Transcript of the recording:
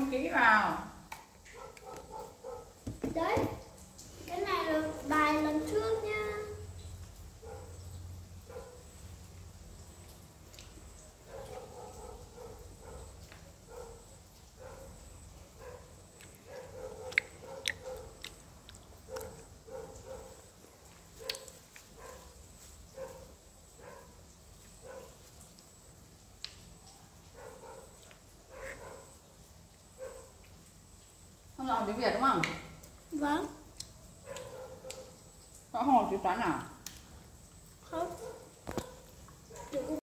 ký vào. Đấy, cái này là bài lần trước nha. Không học tiếng Việt đúng không? Vâng. Không học chữ toán nào? Không.